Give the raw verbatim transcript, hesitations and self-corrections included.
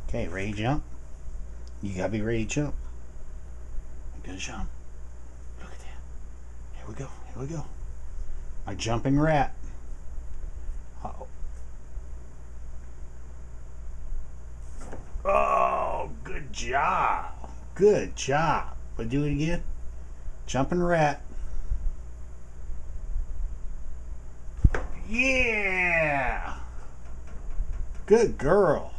Okay, ready to jump? You gotta be ready to jump. Good jump. Look at that. Here we go. Here we go. My jumping rat. Uh-oh. Oh, good job. Good job. But do it again. Jumping rat. Yeah. Good girl.